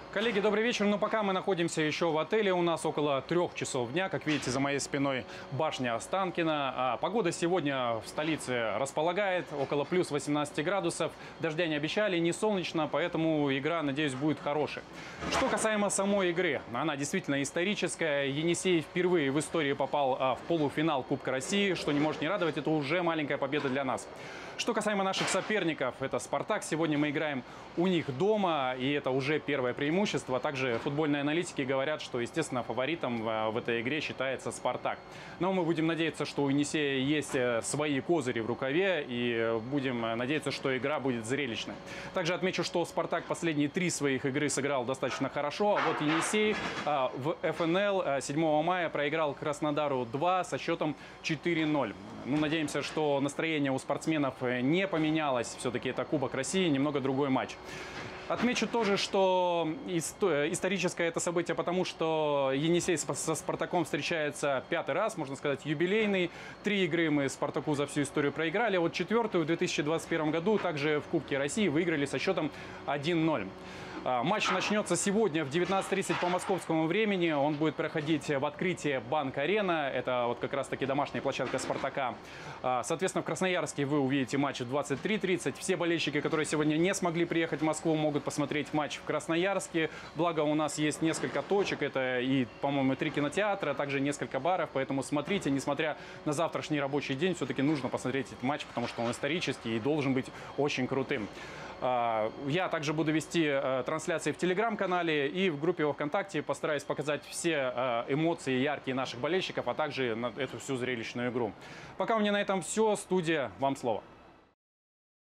Коллеги, добрый вечер. Но пока мы находимся еще в отеле, у нас около 3 часов дня. Как видите, за моей спиной башня Останкино. Погода сегодня в столице располагает, около плюс 18 градусов. Дождя не обещали, не солнечно, поэтому игра, надеюсь, будет хорошей. Что касаемо самой игры, она действительно историческая. Енисей впервые в истории попал в полуфинал Кубка России, что не может не радовать, это уже маленькая победа для нас. Что касаемо наших соперников, это «Спартак». Сегодня мы играем у них дома, и это уже первое преимущество. Также футбольные аналитики говорят, что, естественно, фаворитом в этой игре считается «Спартак». Но мы будем надеяться, что у Енисея есть свои козыри в рукаве, и будем надеяться, что игра будет зрелищной. Также отмечу, что «Спартак» последние 3 своих игры сыграл достаточно хорошо, а вот Енисей в ФНЛ 7 мая проиграл Краснодару 2 со счетом 4-0. Ну, надеемся, что настроение у спортсменов не поменялось. Все-таки это Кубок России, немного другой матч. Отмечу тоже, что историческое это событие, потому что Енисей со «Спартаком» встречается 5-й раз, можно сказать, юбилейный. 3 игры мы «Спартаку» за всю историю проиграли. А вот 4-ю в 2021 году также в Кубке России выиграли со счетом 1-0. Матч начнется сегодня в 19:30 по московскому времени. Он будет проходить в открытии Банк-Арена. Это вот как раз-таки домашняя площадка «Спартака». Соответственно, в Красноярске вы увидите матч в 23:30. Все болельщики, которые сегодня не смогли приехать в Москву, могут посмотреть матч в Красноярске. Благо, у нас есть несколько точек. Это и, по-моему, 3 кинотеатра, а также несколько баров. Поэтому смотрите, несмотря на завтрашний рабочий день, все-таки нужно посмотреть этот матч, потому что он исторический и должен быть очень крутым. Я также буду вести трансляции в телеграм-канале и в группе во ВКонтакте. Постараюсь показать все эмоции яркие наших болельщиков, а также эту всю зрелищную игру. Пока у меня на этом все. Студия, вам слово.